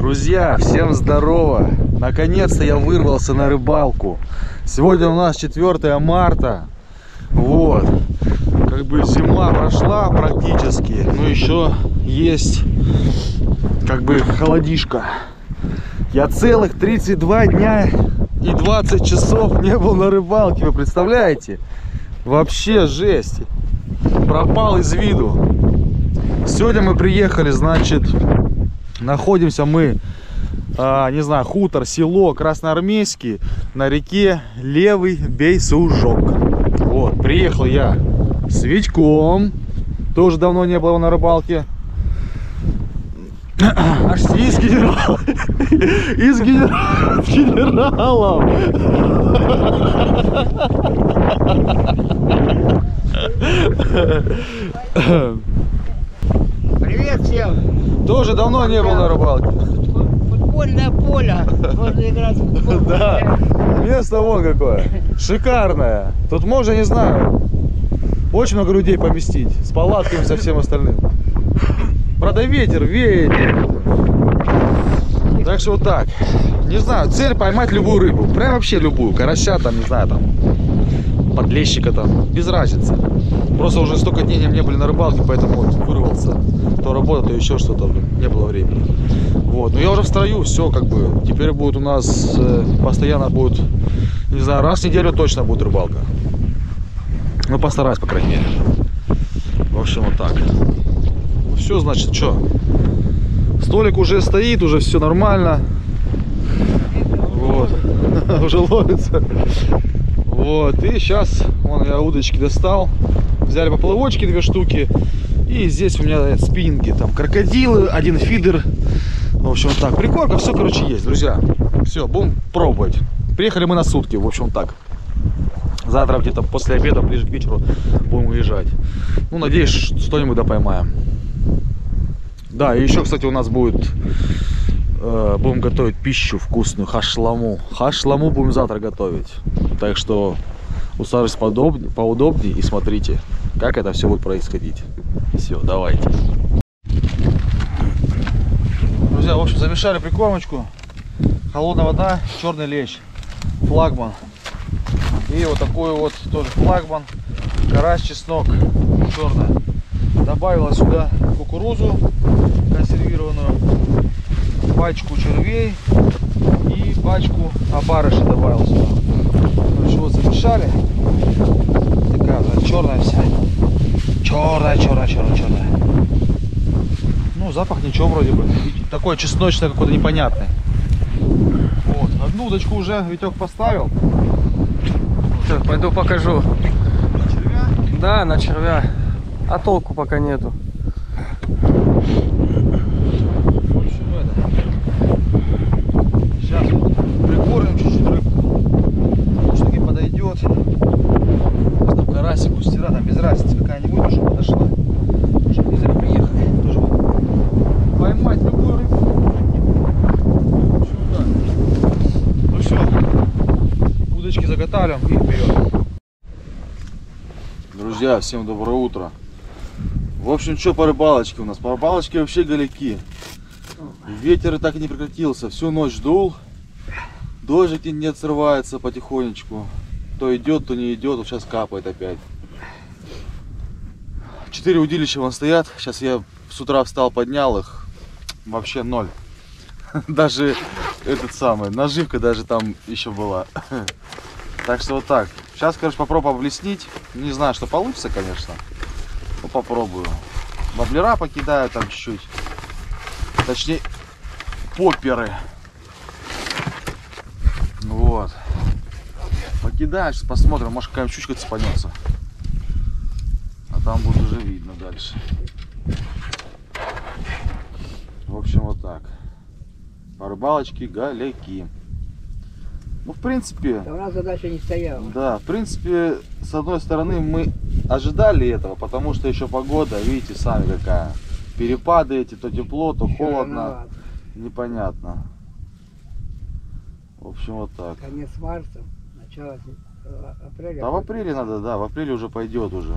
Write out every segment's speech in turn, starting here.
Друзья, всем здорово! Наконец-то я вырвался на рыбалку. Сегодня у нас 4 марта. Вот. Как бы зима прошла практически, но еще есть как бы холодишко. Я целых 32 дня и 20 часов не был на рыбалке, вы представляете? Вообще жесть. Пропал из виду. Сегодня мы приехали, значит, находимся мы, не знаю, хутор, село Красноармейский на реке Левый Бейсужок. Вот, приехал я с Витьком, тоже давно не было на рыбалке. Из генералов. Из генералов. Привет всем! Тоже давно не был на рыбалке. Футбольное поле. Можно играть в футбол. Да, место вон какое. Шикарное. Тут можно, не знаю, очень много людей поместить. С палатками, со всем остальным. Правда, ветер веет. Так что вот так. Не знаю, цель поймать любую рыбу. Прям вообще любую. Карася там, не знаю, там, подлещика там. Без разницы. Просто уже столько дней не были на рыбалке, поэтому вот вырвался. То работа, то еще что-то. Не было времени. Вот. Но я уже в строю, все как бы. Теперь будет у нас постоянно будет, не знаю, раз в неделю точно будет рыбалка. Ну, постараюсь, по крайней мере. В общем, вот так. Ну, все, значит, что? Столик уже стоит, уже все нормально. Вот. Уже ловится. Вот. И сейчас, вон, я удочки достал. Взяли поплавочки 2 штуки. И здесь у меня спиннинги. Там крокодилы, 1 фидер. В общем, вот так. Прикормка, все, короче, есть, друзья. Все, будем пробовать. Приехали мы на сутки, в общем, так. Завтра где-то после обеда, ближе к вечеру, будем уезжать. Ну, надеюсь, что-нибудь да поймаем. Да, и еще, кстати, у нас будет... будем готовить пищу вкусную, хашламу. Хашламу будем завтра готовить. Так что усаживайтесь поудобнее и смотрите, как это все будет происходить. Все, давайте. Друзья, в общем, замешали прикормочку. Холодная вода, черный лещ, флагман. И вот такой вот тоже флагман, карась, чеснок, черная. Добавила сюда кукурузу консервированную, пачку червей и пачку опарыша добавил сюда. Короче, вот замешали. Такая вот черная вся. Черная. Ну, запах ничего вроде бы. Такой чесночный какой-то непонятный. Вот. Одну удочку уже Витек поставил. Все, пойду покажу. На червя? Да, на червя. А толку пока нету. В общем, сейчас прикормим чуть-чуть рыбку. Может, таки подойдет. Там карасик, густера, там без разницы какая-нибудь уже подошла. Чтобы не зря приехали. Тоже вот поймать любую рыбу. В общем, так. Ну все. Удочки заготавливаем и вперед. Друзья, всем доброе утро. В общем, что по рыбалочке у нас? По рыбалочке вообще голяки. Ветер и так и не прекратился. Всю ночь дул. Дождик не срывается потихонечку. То идет, то не идет. Вот сейчас капает опять. 4 удилища вон стоят. Сейчас я с утра встал, поднял их. Вообще 0. Даже этот самый, наживка даже там еще была. Так что вот так. Сейчас, короче, попробую облеснить. Не знаю, что получится, конечно. Ну, попробую. Воблера покидаю там чуть-чуть. Точнее, попперы. Вот. Покидаю, сейчас посмотрим, может какая-нибудь щучка цепанется. А там будет уже видно дальше. В общем, вот так. По рыбалочке голяки. Ну, в принципе... У нас задача не стояла. Да, в принципе, с одной стороны, мы ожидали этого, потому что еще погода, видите, сами какая. Перепады эти, то тепло, то Еще холодно. рановато. Непонятно. В общем, вот так. Конец марта, начало апреля. Да, в апреле надо, да, в апреле уже пойдет уже.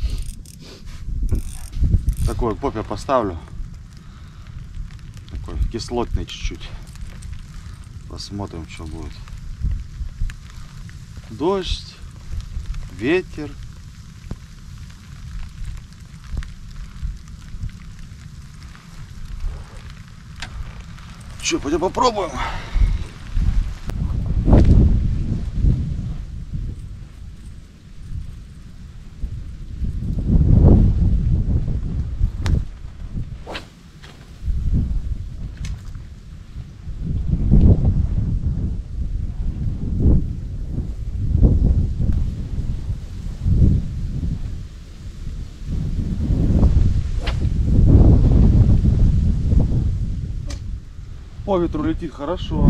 Такой поппер поставлю. Такой кислотный чуть-чуть. Посмотрим, что будет. Дождь, ветер. Что, пойдем попробуем? По ветру летит хорошо.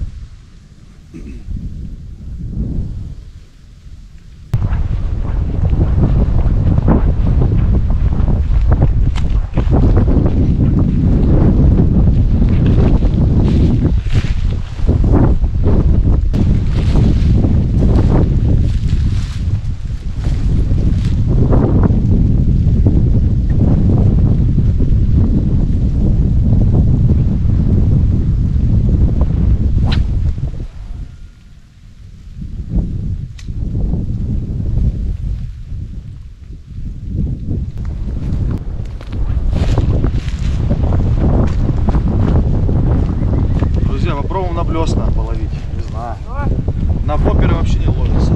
Попробуем на блесна половить. Не знаю. На попперы вообще не ловится.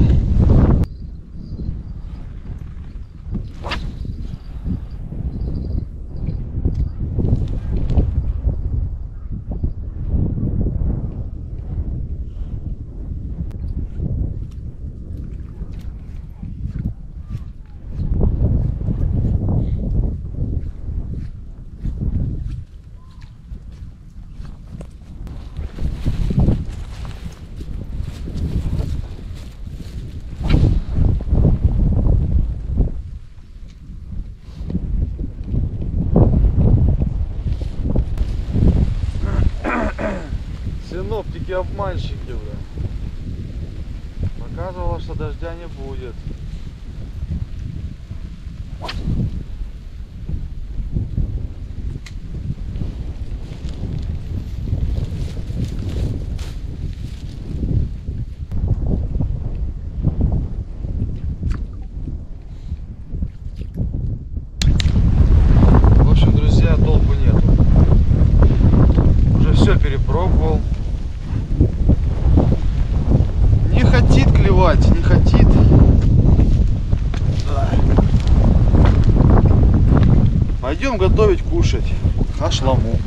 Синоптики обманщики, бля. Показывало, что дождя не будет. В общем, друзья, толку нету. Уже все перепробовал. Не хотит клевать, не хотит. Да. Пойдем готовить кушать хашламу.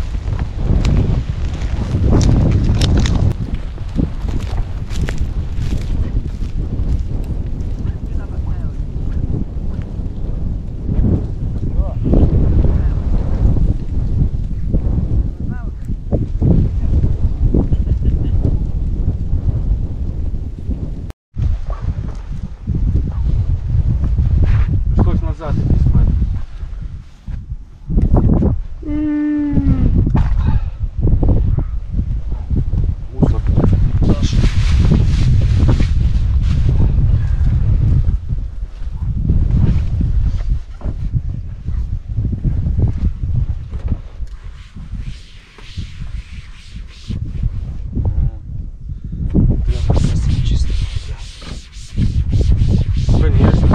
Назад иди смотри. Мусор наш. Чисто. Конечно.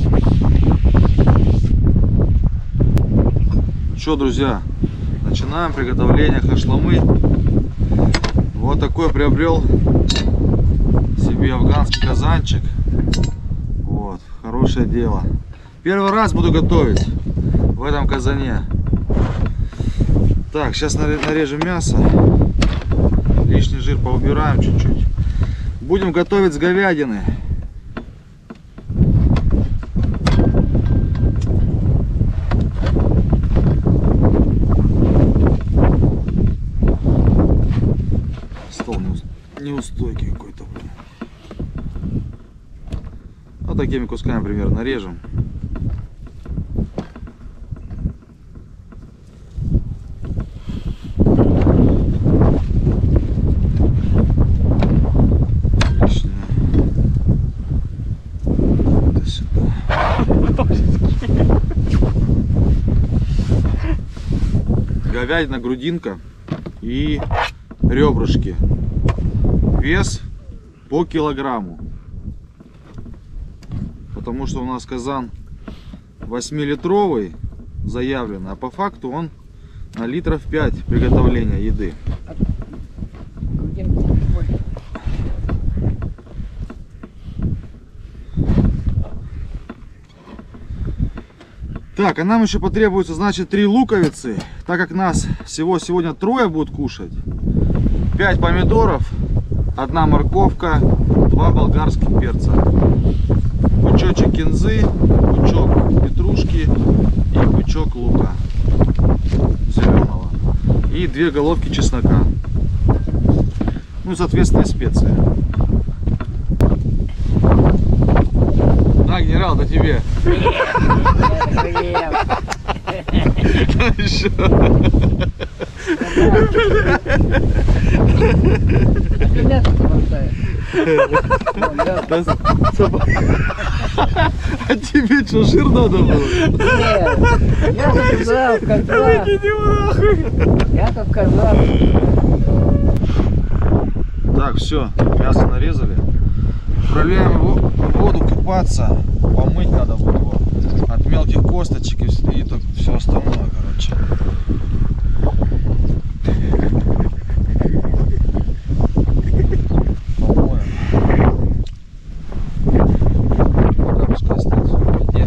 Что, друзья, начинаем приготовление хашламы. Вот такой приобрел себе афганский казанчик. Вот, хорошее дело. Первый раз буду готовить в этом казане. Так, сейчас нарежем мясо. Лишний жир поубираем чуть-чуть. Будем готовить с говядины. Неустойкий какой-то, блин. Вот такими кусками примерно нарежем. Лишнее. Это сюда. Говядина, грудинка. и ребрышки. Вес по килограмму. Потому что у нас казан 8-литровый заявлен, а по факту он на литров 5 приготовления еды. Так, а нам еще потребуется, значит, 3 луковицы, так как нас всего сегодня 3 будут кушать. 5 помидоров, 1 морковка, 2 болгарских перца, пучочек кинзы, пучок петрушки и пучок лука зеленого и 2 головки чеснока. Ну и, соответственно, специи. На, генерал, до тебе. А тебе что, жир надо было? Нет, я тут сказал, козла. Я тут козла. Так, все, мясо нарезали. Отправляем его в воду купаться. Помыть надо будет его от мелких косточек и все остальное, короче. Помоем. Пока пускай остается в воде.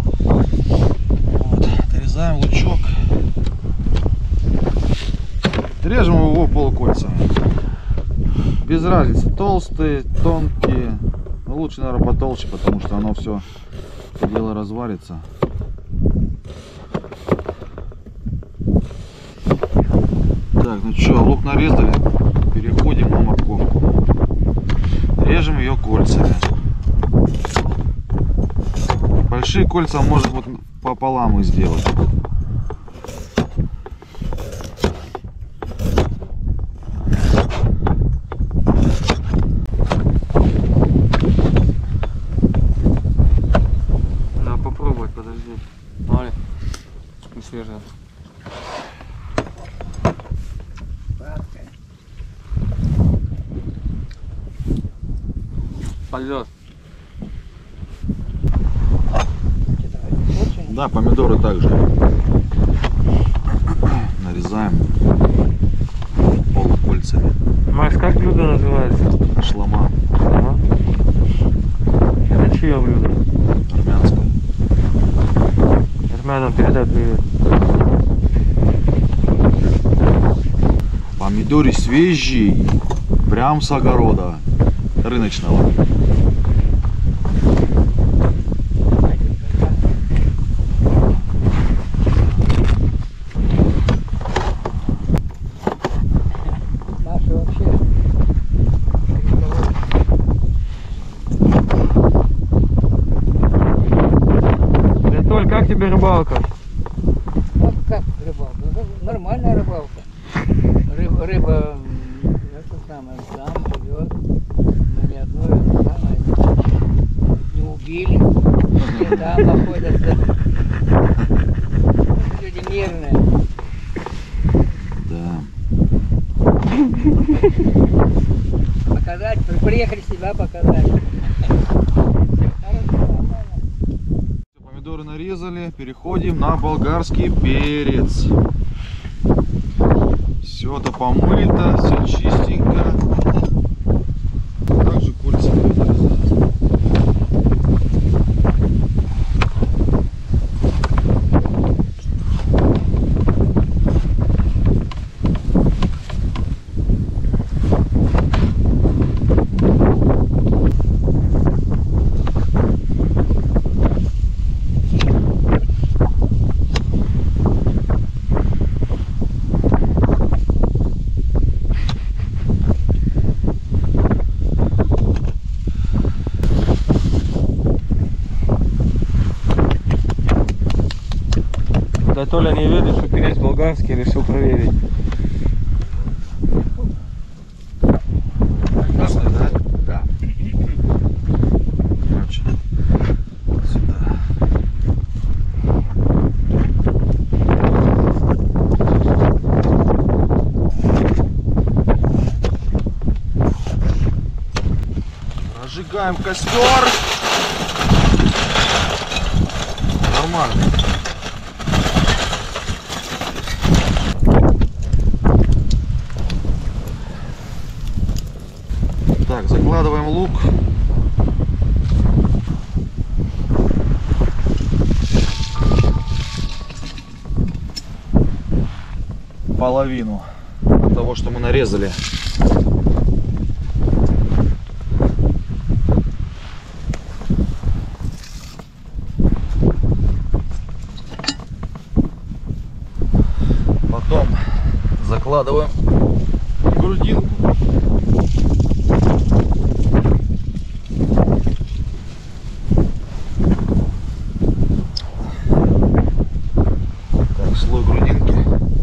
Вот, дорезаем лучок. Режем его полукольцами. Без разницы, толстые, тонкие. Но лучше, наверное, потолще, потому что оно все это дело разварится. Так, ну что, лук нарезали. Переходим на морковку. Режем ее кольцами. Большие кольца может вот пополам и сделать. Свежая. Пойдет. Да, помидоры также нарезаем полукольцами. Макс, как блюдо называется? Шлама. Ага. Это чье блюдо? Армянское. Армянам передай привет. Помидоры свежие, прям с огорода рыночного. Наши вообще. Толь, как тебе рыбалка? Вот как рыбалка? Нормальная рыбалка. Рыба это самое, там живет. Мы ни одной это самое не убили. Все там находятся. Люди мирные. Да. Показать, приехали себя показать. Помидоры нарезали, переходим на болгарский перец. Все это помыто, все чистенько. Также кольца нарезать. Да Толя не верит, что перец болгарский, решил проверить. Красный, да? Да. Короче, сюда. Зажигаем костер. Нормально. Так, закладываем лук. Половину того, что мы нарезали. Потом закладываем грудинку. Так, слой грудинки.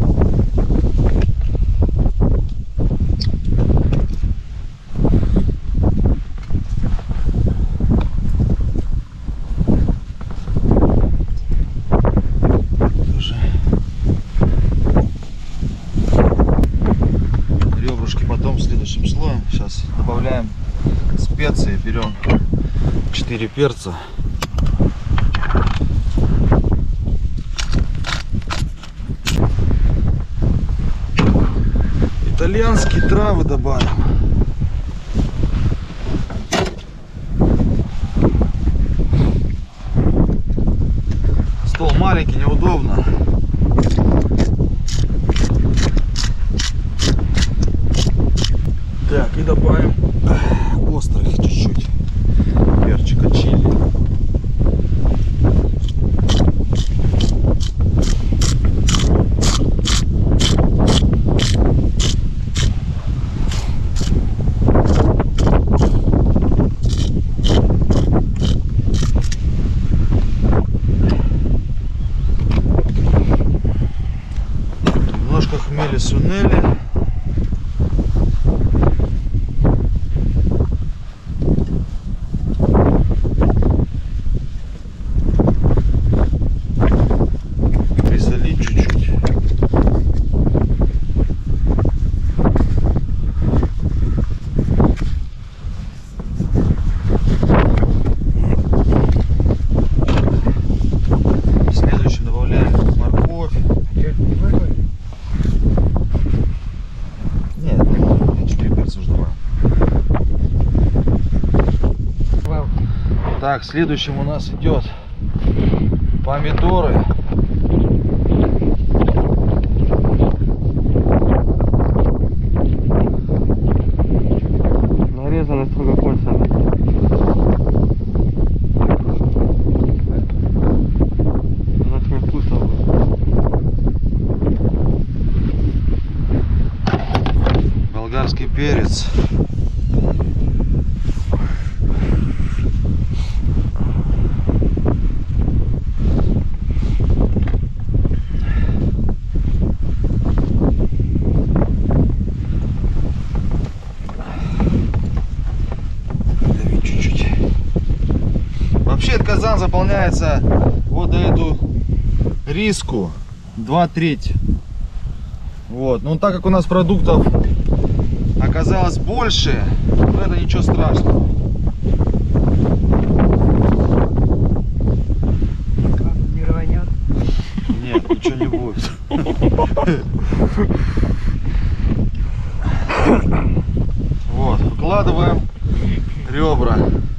Следующим слоем сейчас добавляем специи, берем 4 перца, итальянские травы добавим, стол маленький, неудобно. Так, и добавим острых чуть-чуть перчика чили. Немножко хмели сунели. Так, следующим у нас идет помидоры. Нарезаны строго кольцами. Очень вкусно будет. Болгарский перец. Вообще этот казан заполняется вот до эту риску 2/3. Вот. Но так как у нас продуктов оказалось больше, это ничего страшного. Не рванет? Нет, ничего не будет. Вот, выкладываем ребра.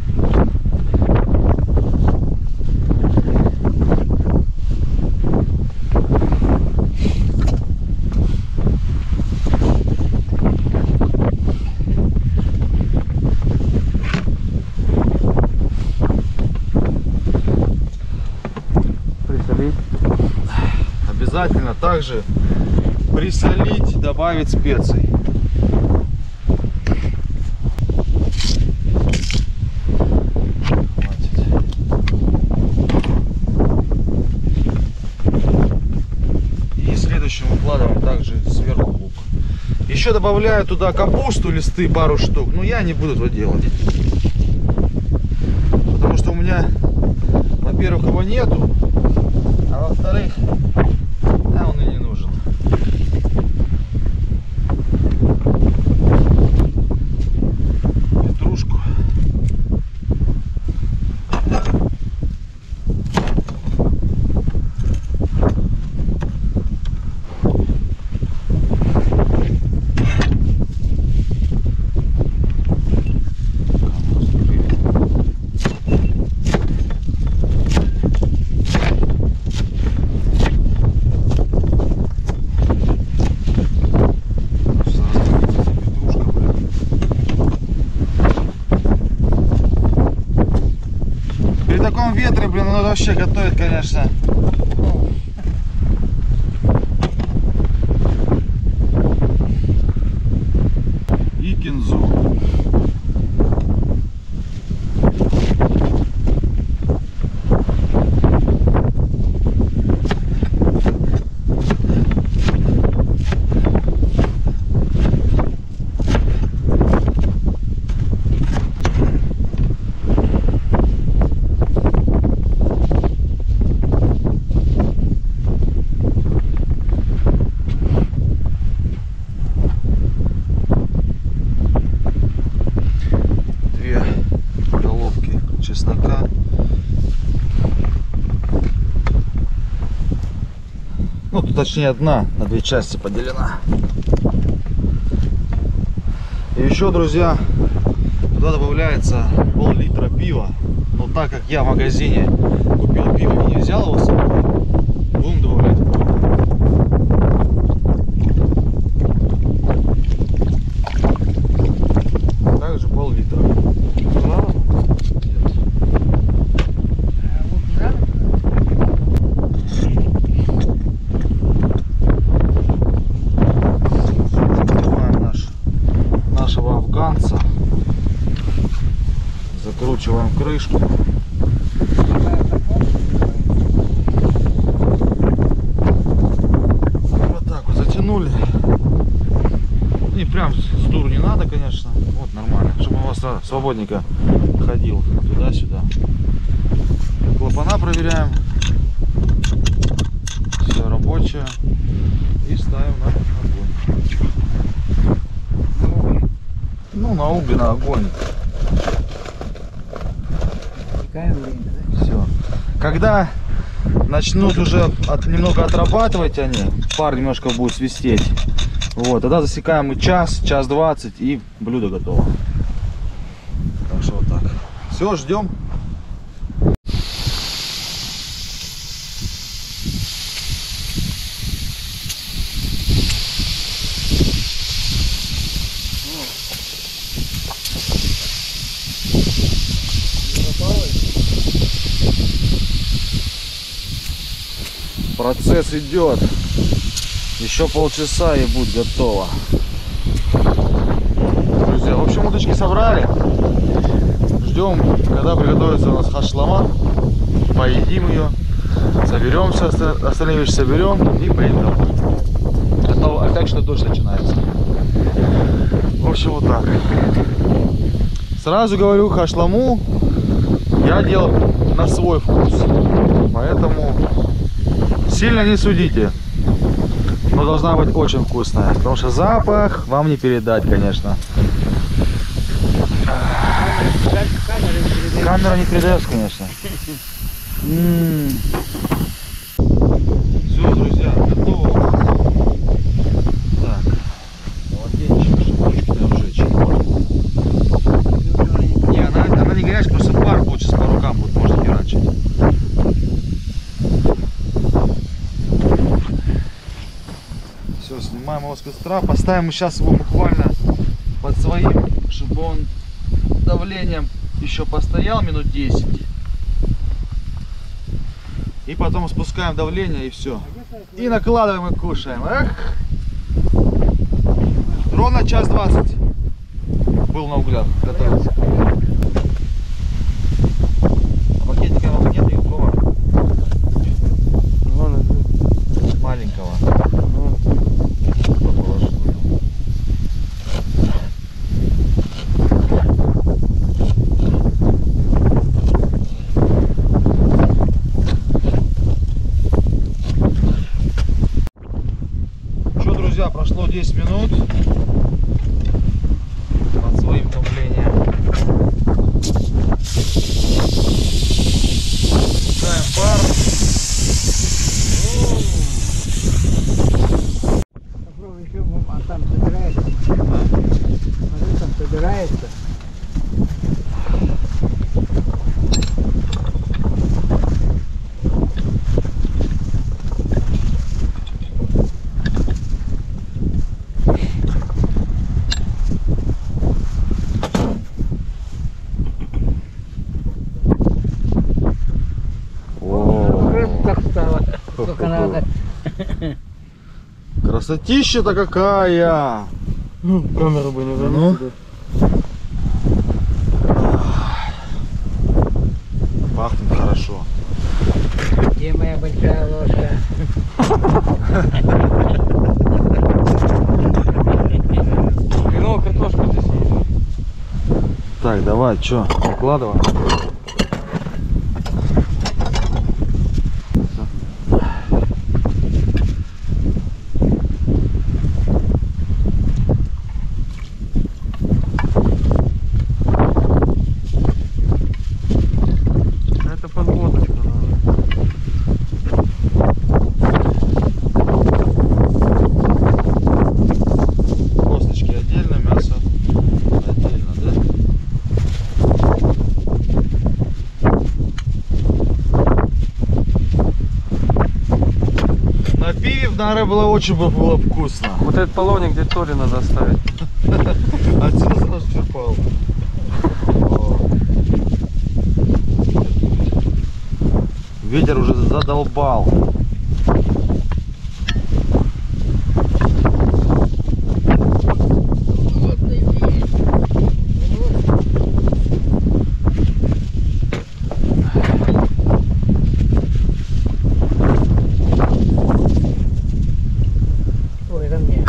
Обязательно также присолить, добавить специй. И следующим выкладываем также сверху лук. Еще добавляю туда капусту, листы, пару штук. Но я не буду этого делать. Потому что у меня, во-первых, его нету. А во-вторых, да, он и не нужен. Петрушку. вот вообще готовит, конечно. И кинзу. Чеснока. Ну, тут, точнее, одна на две части поделена. И еще, друзья, туда добавляется пол-литра пива. Но так как я в магазине купил пиво и не взял его с собой, будем добавлять воду. Также пол-литра. Закручиваем крышку. Вот так вот затянули. И прям с дуру не надо, конечно. Вот нормально, чтобы у вас свободненько ходил туда-сюда. Клапана проверяем. Все рабочее. И ставим на огонь. Ну, на угли, на огонь. Все. Когда начнут уже немного отрабатывать они, пар немножко будет свистеть. Вот, тогда засекаем мы час 20 и блюдо готово. Так что вот так. Все, ждем. Процесс идет. Еще полчаса и будет готово. Друзья, в общем, удочки собрали. Ждем, когда приготовится у нас хашлама. Поедим ее. Соберемся, остальные вещи соберем и поедем домой. Опять что дождь начинается. В общем, вот так. Сразу говорю, хашламу я делал на свой вкус. Поэтому сильно не судите, но должна быть очень вкусная, потому что запах вам не передать, конечно. Камера не передает, конечно. Все, друзья, готово. Так, молоденчик, чтобы ручки не обжечь. Не, она не горячая, просто пар будет, сейчас по рукам будет, можно херачить. Снимаем его с костра, поставим сейчас его буквально под своим, чтобы он давлением еще постоял минут 10. И потом спускаем давление и все. И накладываем и кушаем. Эх! Ровно час 20 был на углях, готовился. А пакетика его нет никакого? Маленького. Прошло 10 минут под своим давлением. Пускаем пар. Попробуй еще, а там собирается. Смотри, там собирается. Красотища-то какая! Камеру бы не Ну? занес. Пахнет хорошо. Где моя большая ложка? Хреново картошка здесь не. Так, давай, чё, выкладывай. Это подводочка, наверное. Косточки отдельно, мясо отдельно, да? На пиве, наверное, очень было вкусно. Вот этот половник где Торе надо оставить. Отсюда сразу черпал. Ветер уже задолбал. Ой, это мне.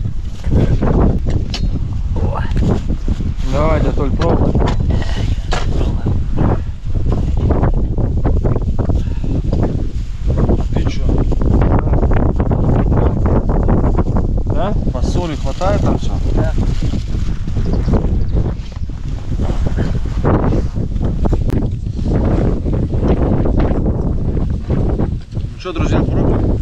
Давай, дядь Толь, пробуй. Ты чё? Да? Фасоли хватает там все? Да. Ну что, друзья, пробуем?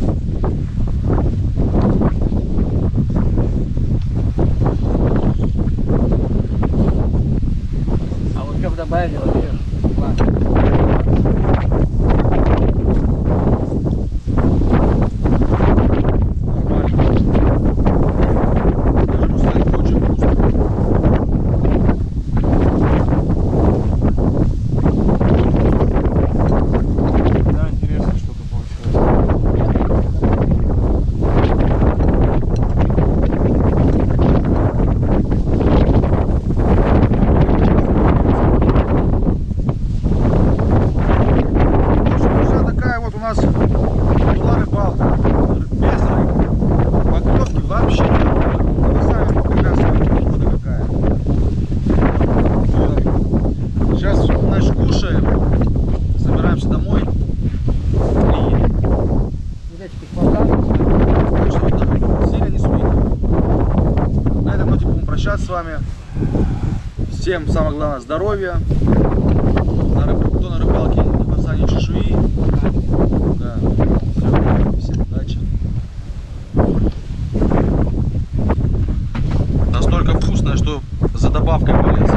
А вот как добавили, вот видишь, Да, интересно что-то получилось. Друзья, такая вот у нас была рыбалка. Без рыбы. Поклевки вообще не было. Вы сами прекрасно погода какая. Сейчас, значит, кушаем. Собираемся домой. И удочки хватает. так что вот так, сильно не суетим. На этом ноте будем прощаться с вами. Всем самое главное здоровья. Кто на рыбалке, не бросание чешуи. Да. Все, всем удачи. Настолько вкусное, что за добавкой полез.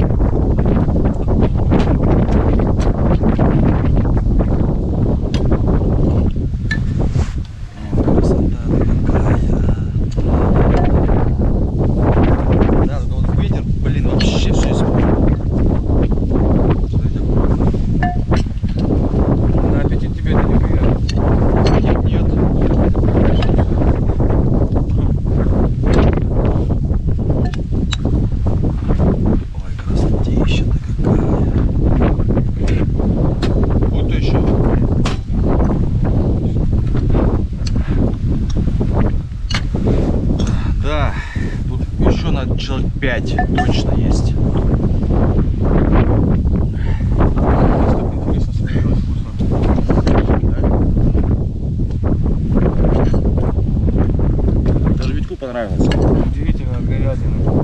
Да, вот ветер, блин, вообще все испортил. Смотрите, На аппетит тебе это не влияет. нет. Ой, красотища-то какая. Вот еще. Да, тут еще на человек 5 точно есть. Так интересно смотрелось, вкусно. Даже Витьку понравилось. Удивительно, говядина.